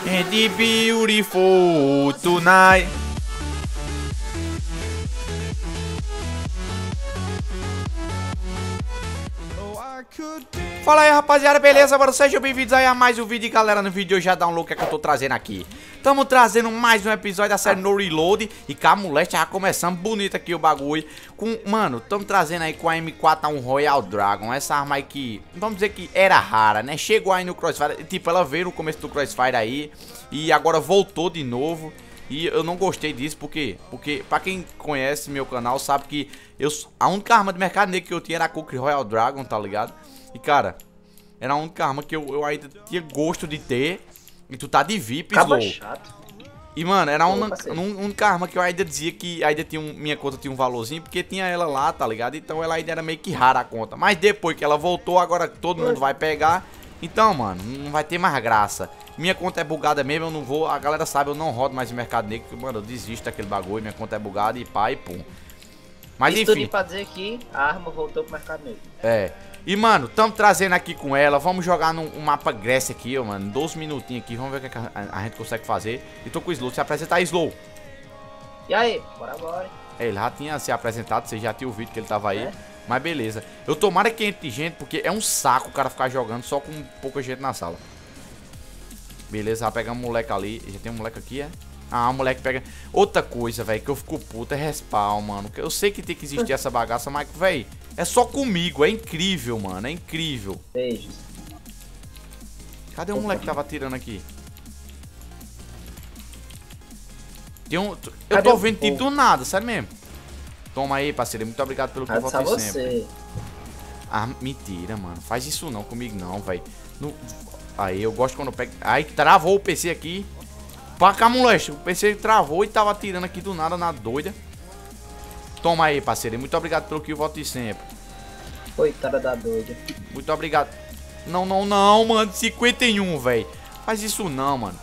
And the beautiful tonight. Fala aí, rapaziada, beleza? Mano, sejam bem-vindos aí a mais um vídeo. Galera, no vídeo de hoje já dá um look que eu tô trazendo aqui. Tamo trazendo mais um episódio da série No Reload. E cá, moleque, já começando bonito aqui o bagulho. Mano, tamo trazendo aí com a M4A1 Royal Dragon. Essa arma aí que, vamos dizer que era rara, né? Chegou aí no Crossfire, tipo, ela veio no começo do Crossfire aí e agora voltou de novo. E eu não gostei disso, porque pra quem conhece meu canal sabe que a única arma de mercado negro que eu tinha era a Cook Royal Dragon, tá ligado? E cara, era a única arma que eu ainda tinha gosto de ter. E tu tá de VIP, Slow. E mano, era a única arma que eu ainda dizia que ainda tinha minha conta tinha um valorzinho, porque tinha ela lá, tá ligado? Então ela ainda era meio que rara a conta. Mas depois que ela voltou, agora todo mundo vai pegar. Então, mano, não vai ter mais graça. Minha conta é bugada mesmo, eu não vou. A galera sabe, eu não rodo mais em mercado negro. Porque, mano, eu desisto daquele bagulho. Minha conta é bugada e pá e pum. Mas isso enfim. tudo pra dizer que a arma voltou pro mercado negro. É. E, mano, tamo trazendo aqui com ela. Vamos jogar num mapa Grécia aqui, ó, mano. 12 minutinhos aqui. Vamos ver o que a gente consegue fazer. E tô com o Slow. Se apresentar, Slow. E aí? Bora agora. Ele já tinha se apresentado. Você já tinha ouvido que ele tava aí. Mas beleza. Eu tomara que entre gente, porque é um saco o cara ficar jogando só com pouca gente na sala. Beleza, vai pegar um moleque ali. Já tem um moleque aqui, é? Ah, o moleque pega... Outra coisa, velho, que eu fico puto é respawn, mano. Eu sei que tem que existir essa bagaça, mas, velho, é só comigo. É incrível, mano. É incrível. Beijos. Cadê o moleque que tava atirando aqui? Tem um... Eu tô vendo tiro do nada, sério mesmo. Toma aí, parceiro. Muito obrigado pelo que eu voto sempre. Ah, mentira, mano. Faz isso não comigo não, velho. Aí, eu gosto quando eu pego... Aí, travou o PC aqui. Pra cá, moleque. O PC travou e tava atirando aqui do nada, na doida. Toma aí, parceiro. Muito obrigado pelo que eu voto sempre. Coitada da doida. Muito obrigado. Não, não, não, mano. 51, velho. Faz isso não, mano.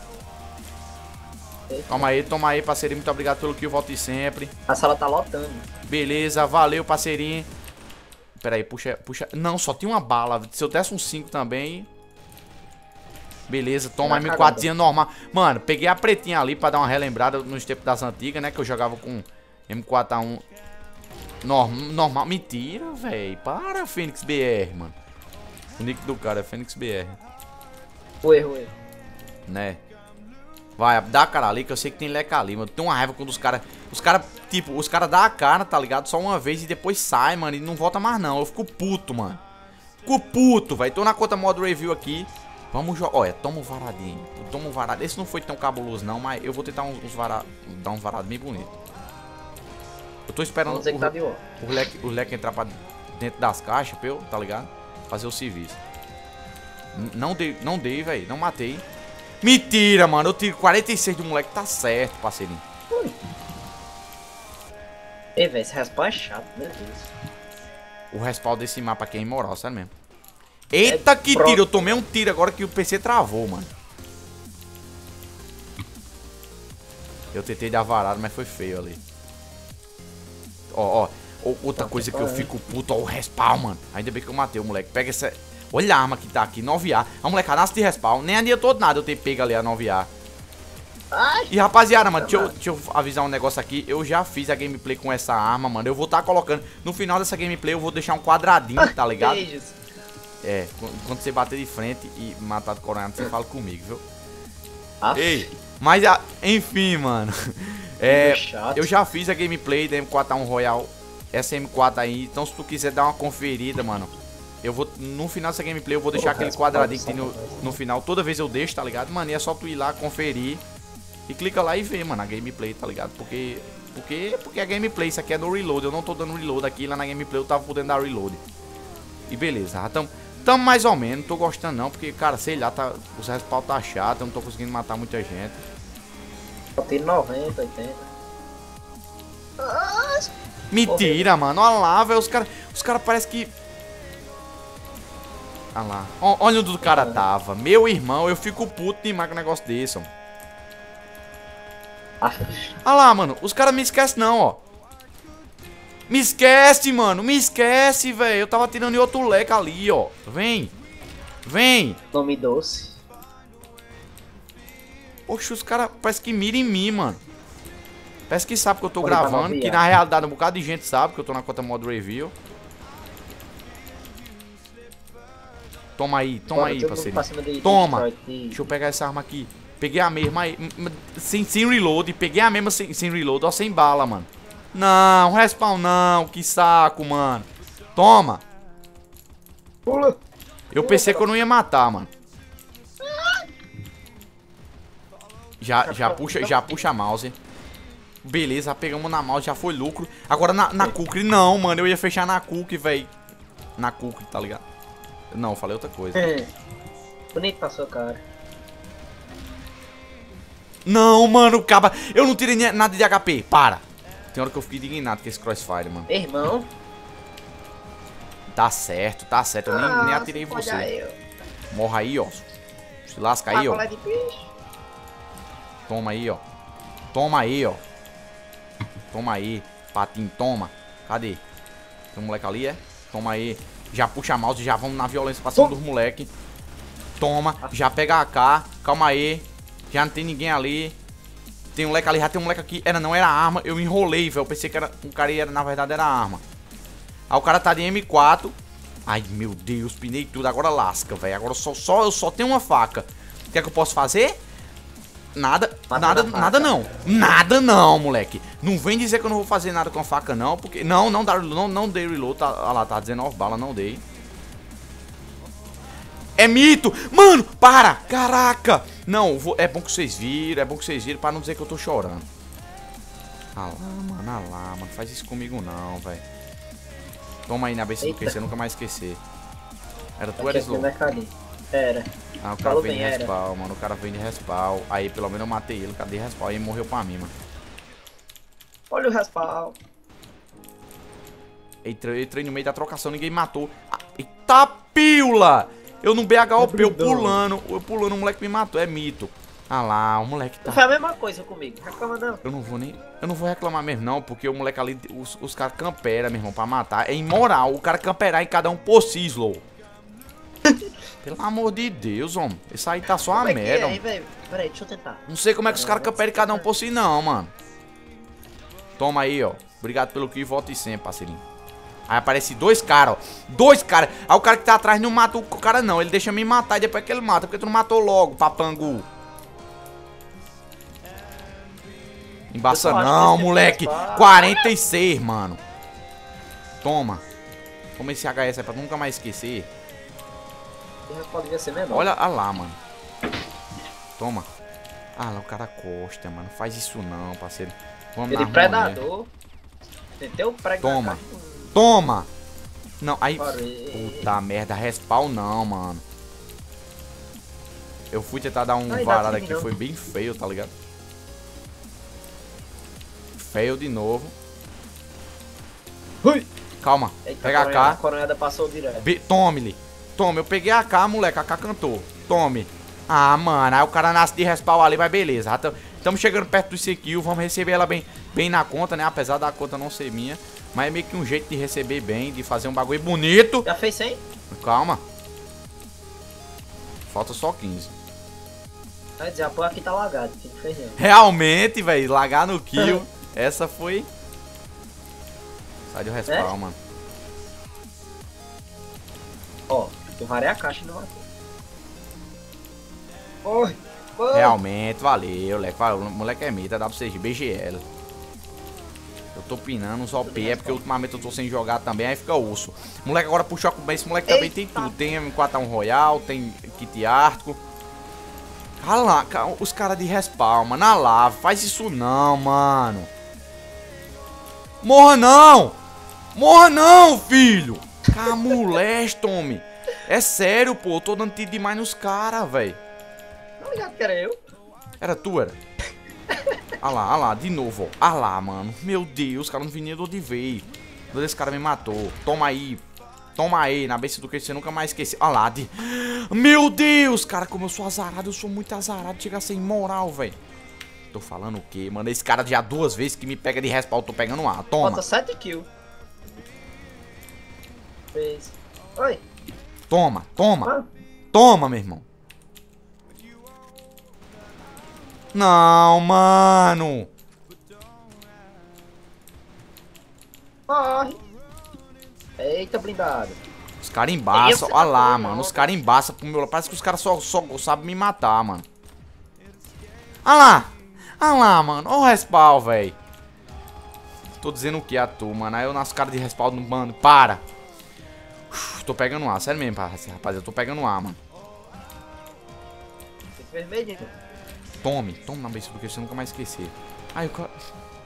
Toma aí, parceirinho. Muito obrigado pelo que eu voto sempre. A sala tá lotando. Beleza, valeu, parceirinho. Pera aí, puxa. Não, só tem uma bala. Se eu desse um 5 também. Beleza, toma M4zinha normal. Mano, peguei a pretinha ali pra dar uma relembrada nos tempos das antigas, né? Que eu jogava com M4A1 normal. Mentira, velho. Para, Fênix BR, mano. O nick do cara é Fênix BR. Erro. Né? Vai, dá a cara ali, que eu sei que tem leca ali, mano. Tem uma raiva quando os caras, tipo, os caras dão a cara, tá ligado? Só uma vez e depois sai, mano, e não volta mais não. Eu fico puto, mano. Fico puto, velho. Tô na conta modo review aqui. Vamos jogar. Olha, toma um varadinho. Toma um varado. Esse não foi tão cabuloso, não, mas eu vou tentar dar uns varados bem bonitos. Eu tô esperando o leque entrar pra dentro das caixas, pra eu, tá ligado? Fazer o serviço. Não dei, velho. Não matei. Mentira, mano. Eu tiro 46 do moleque. Tá certo, parceirinho. Ei, velho, esse respawn é chato, meu Deus. O respawn desse mapa aqui é imoral, sério mesmo. Eita, que tiro. Eu tomei um tiro agora que o PC travou, mano. Eu tentei dar varado, mas foi feio ali. Ó. Outra coisa que eu fico puto, ó, o respawn, mano. Ainda bem que eu matei o moleque. Pega essa... Olha a arma que tá aqui, 9A. A molecada nasce de respawn. Nem adiantou nada eu ter pego ali a 9A. E rapaziada, mano, deixa eu avisar um negócio aqui. Eu já fiz a gameplay com essa arma, mano. Eu vou estar colocando... No final dessa gameplay eu vou deixar um quadradinho, tá ligado? É, quando você bater de frente e matar do coronel, você fala comigo, viu? Ei, mas enfim, mano. Eu já fiz a gameplay da M4A1 Royal. Essa M4 aí. Então se tu quiser dar uma conferida, mano, eu vou, no final dessa gameplay, eu vou deixar aquele quadradinho que tem no final. Toda vez eu deixo, tá ligado? Mano, e é só tu ir lá, conferir. E clica lá e ver, mano, a gameplay, tá ligado? Porque a gameplay, isso aqui é no reload. Eu não tô dando reload aqui, lá na gameplay eu tava podendo dar reload. E beleza, já tamo mais ou menos, não tô gostando não, porque, cara, sei lá, os respawn tá chato, eu não tô conseguindo matar muita gente. Eu tenho 90, 80. Mentira, mano, olha lá, velho, os cara parece que... Olha lá, olha onde o cara tava. Meu irmão, eu fico puto demais com um negócio desse, ó. Olha lá, mano, os caras me esquecem não, ó. Me esquece, mano. Me esquece, velho. Eu tava tirando em outro leque ali, ó. Vem. Nome doce. Oxe, os caras parece que miram em mim, mano. Parece que sabe que eu tô Olha, gravando, tá que na realidade um bocado de gente sabe que eu tô na conta modo review. Toma aí, parceirinho. Toma. Deixa eu pegar essa arma aqui. Peguei a mesma aí. Sem reload. Peguei a mesma sem reload. Ó, sem bala, mano. Não, respawn não. Que saco, mano. Toma. Pula. Eu pensei que eu não ia matar, mano. Já puxa a mouse. Beleza, pegamos na mouse, já foi lucro. Agora na Kukri, não, mano. Eu ia fechar na Kukri, velho. Na Kukri, tá ligado? Não, falei outra coisa. Bonito pra sua cara. Não, mano, caba. Eu não tirei nada de HP. Para. Tem hora que eu fiquei indignado com esse crossfire, mano. Irmão. Tá certo, tá certo. Eu nem atirei em você. Morra aí, ó. Se lasca aí, ó. Toma aí, ó. Toma aí, ó. Toma aí. Patinho, toma. Cadê? Tem um moleque ali, é? Toma aí. Já puxa a mouse, já vamos na violência pra cima dos moleque. Toma. Já pega a AK. Calma aí. Já não tem ninguém ali. Tem um moleque ali, já tem um moleque aqui. Não era arma. Eu enrolei, velho. Eu pensei que era um cara e na verdade era arma. Aí o cara tá de M4. Ai, meu Deus, pinei tudo. Agora lasca, velho. Agora eu só tenho uma faca. O que é que eu posso fazer? Nada não. Nada não, moleque. Não vem dizer que eu não vou fazer nada com a faca, não. Porque. Não dei reload. Tá, olha lá, tá 19 balas, não dei. É mito! Mano, para! Caraca! Não, é bom que vocês viram, pra não dizer que eu tô chorando. Ah lá, mano. Faz isso comigo não, velho. Toma aí na beça do que você nunca mais esquecer. Era tu, era Slow? Era. Ah, o cara vem de respawn, mano. O cara vem de respawn. Aí, pelo menos eu matei ele. Cadê respawn? Aí morreu pra mim, mano. Olha o respawn. Entrei no meio da trocação, ninguém matou. Ah, eita pila! Eu no BHOP, eu pulando, o moleque me matou. É mito. Ah lá, o moleque tá... Foi a mesma coisa comigo, reclama não. Eu não vou reclamar mesmo não, porque o moleque ali, os caras camperam, meu irmão, pra matar. É imoral o cara camperar em cada um por si, Slow. Pelo amor de Deus, homem. Isso aí tá só uma merda. Peraí, deixa eu tentar. Não sei como é que os caras camperam em cada um por si não, mano. Toma aí, ó. Obrigado pelo que volte sempre, parceirinho. Aí aparece dois caras, ó. Dois caras. Aí o cara que tá atrás não mata o cara não. Ele deixa me matar e depois que ele mata. Porque tu não matou logo, papangu. Embaça não, moleque. 46, mano. Toma. Toma esse HS aí pra nunca mais esquecer. Olha lá, mano. Toma. Ah, lá o cara costa, mano. Faz isso não, parceiro. Vamos na predador. Tentei o prego. Toma. Toma. Não, aí... Puta merda, respawn não, mano. Eu fui tentar dar um varado aqui, foi bem feio, tá ligado? Feio de novo. Ui. Calma, eita, pega a AK. A coronhada passou direto. Tome-lhe. Tome, eu peguei a AK, moleque, a AK cantou. Tome. Ah, mano, aí o cara nasce de respawn ali, mas beleza. Estamos chegando perto do CQ, vamos receber ela bem na conta, né? Apesar da conta não ser minha. Mas é meio que um jeito de receber bem, de fazer um bagulho bonito. Já fez 100? Calma. Falta só 15. Vai dizer, a porra aqui tá lagado. Realmente, velho, lagar no kill. Essa foi... Sai do respawn, mano. Ó, eu varei a caixa e não matou. Corre, corre. Realmente, valeu, moleque. O moleque é meta, dá pra vocês BGL. Eu tô pinando uns OP, é porque ultimamente eu tô sem jogar também, aí fica osso. Moleque agora puxou com esse moleque também tem tudo. Tem M4A1 Royal, tem kit ártico. Cala, os caras de respawn, mano. Na lava, faz isso não, mano. Morra não! Morra não, filho! Camuleste, homem. É sério, pô. Eu tô dando tiro demais nos caras, velho. Não ligado que era eu. Era tu, era? Ah lá, de novo, ó. Ah lá, mano. Meu Deus, cara, não vinha de onde veio. Esse cara me matou. Toma aí, na beça do que você nunca mais esqueceu. Ah lá, Meu Deus, cara, como eu sou azarado, eu sou muito azarado. Chega a ser imoral, velho. Tô falando o quê, mano? Esse cara já 2 vezes que me pega de respawn, eu tô pegando A. Toma. Falta 7 kills. Oi. Toma. Toma, meu irmão. Não, mano. Morre. Eita, blindado. Os caras embaçam, Esse olha lá, tá mano. Os não. caras embaçam pro meu lado. Parece que os caras só sabem me matar, mano. Olha lá. Olha lá, mano. Olha o respawn, velho. Tô dizendo o que a tu, mano. Aí eu nas caras de respawn, mano. Para. Tô pegando A, sério mesmo, rapaz. Eu tô pegando A, mano. Esse vermelho. Tome na besta do que você nunca mais esquecer. Aí o cara.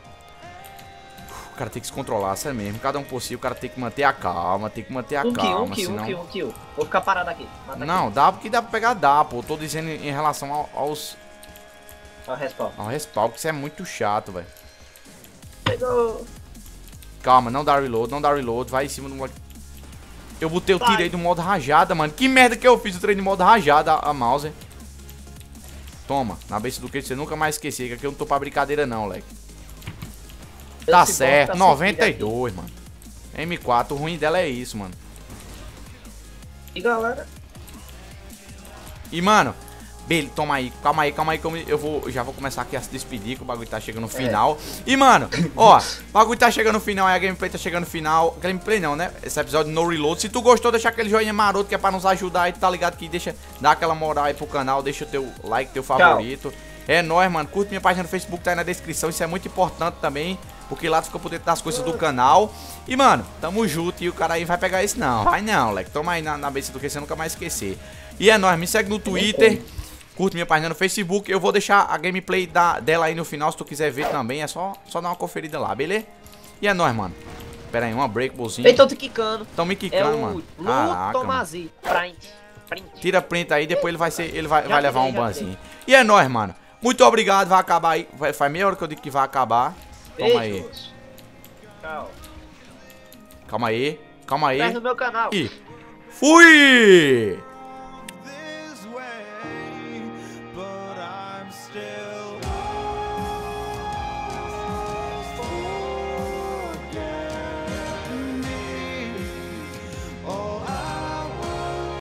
O cara tem que se controlar, sério mesmo. Cada um por si, o cara tem que manter a calma. Tem que manter a calma. Um kill. Vou ficar parado aqui. Mata Não, dá porque dá pra pegar, dá, pô. Eu tô dizendo em relação aqui. Ó, respawn. ao respawn, que isso é muito chato, velho. Pegou. Calma, não dá reload, vai em cima do modo. Eu botei o Vai. tiro aí do modo rajada, mano. Que merda que eu fiz o treino de modo rajada, a mouse. Toma, na besta do que você nunca mais esquecer, que aqui eu não tô pra brincadeira não, leque. Tá Esse certo, bom tá 92, mano. M4, o ruim dela é isso, mano. E galera. E, mano, toma aí, calma aí, já vou começar aqui a se despedir, que o bagulho tá chegando no final. E, mano, ó, o bagulho tá chegando no final, aí a gameplay tá chegando no final. Gameplay não, né? Esse episódio no reload. Se tu gostou, deixa aquele joinha maroto que é pra nos ajudar aí, tá ligado? Que deixa, dá aquela moral aí pro canal, deixa o teu like, teu favorito. É nóis, mano. Curte minha página no Facebook, tá aí na descrição. Isso é muito importante também, porque lá tu fica por dentro das coisas do canal. E, mano, tamo junto. E o cara aí vai pegar esse não. Vai não, leque. Toma aí na besta do que você nunca mais esquecer. E é nóis, me segue no Twitter. Curte minha página no Facebook. Eu vou deixar a gameplay dela aí no final, se tu quiser ver também. É só dar uma conferida lá, beleza? E é nóis, mano. Pera aí, uma breakballzinha. Ei, tô te quicando. Tão me É quicando, o mano. Lu Caraca, mano. Tomasi. Print. Tira print aí, depois ele vai Já levar um tirei, já banzinho. E é nóis, mano. Muito obrigado, vai acabar aí. Faz meia hora que eu digo que vai acabar. Toma aí. Beijos. Tchau. Calma aí. Inscreve no meu canal. E fui!